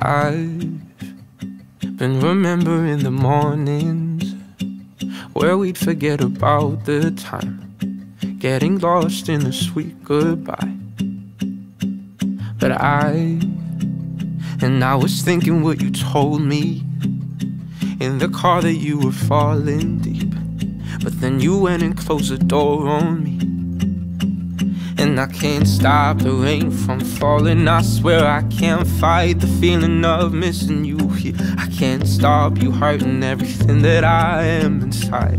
I've been remembering the mornings where we'd forget about the time, getting lost in a sweet goodbye. But I was thinking what you told me in the car, that you were falling deep. But then you went and closed the door on me, and I can't stop the rain from falling. I swear I can't fight the feeling of missing you here. I can't stop you hurting everything that I am inside.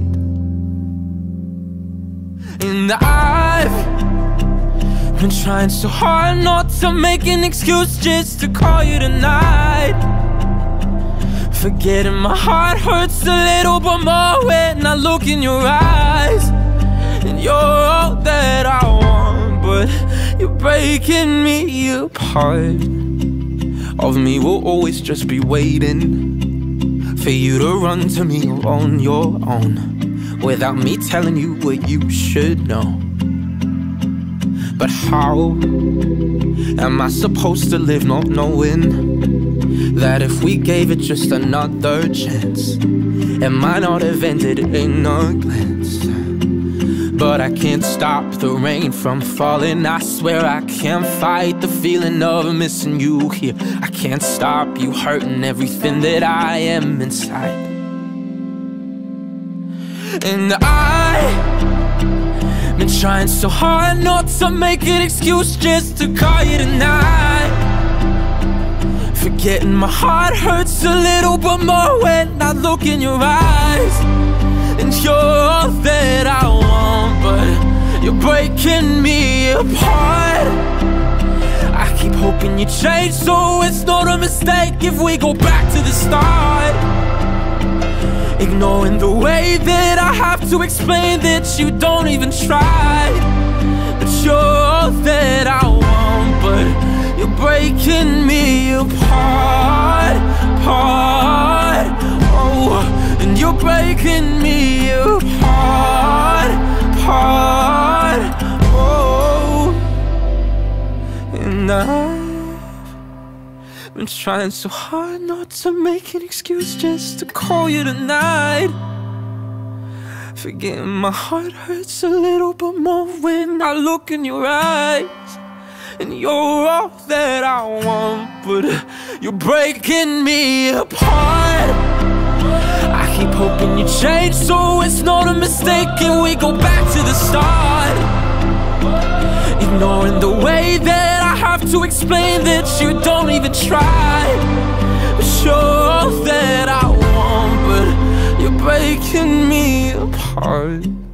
And I've been trying so hard not to make an excuse just to call you tonight. Forgetting my heart hurts a little bit more when I look in your eyes. And you're all that I want, but you're breaking me apart. Of me will always just be waiting for you to run to me on your own, without me telling you what you should know. But how am I supposed to live not knowing that if we gave it just another chance, it might not have ended in a glance? But I can't stop the rain from falling. I swear I can't fight the feeling of missing you here. I can't stop you hurting everything that I am inside. And I've been trying so hard not to make an excuse just to call you tonight. Forgetting my heart hurts a little bit more when I look in your eyes. And you're all that I want, but you're breaking me apart. I keep hoping you change, so it's not a mistake if we go back to the start. Ignoring the way that I have to explain that you don't even try. That you're all that I want, but you're breaking me apart, apart. Oh, and you're breaking me apart, apart. Oh, and I've been trying so hard not to make an excuse just to call you tonight. Forgetting my heart hurts a little bit more when I look in your eyes. And you're all that I want, but you're breaking me apart. I keep hoping you change, so it's not a mistake and we go back to the start. Ignoring the way that I have to explain that you don't even try. But you're all that I want, but you're breaking me apart.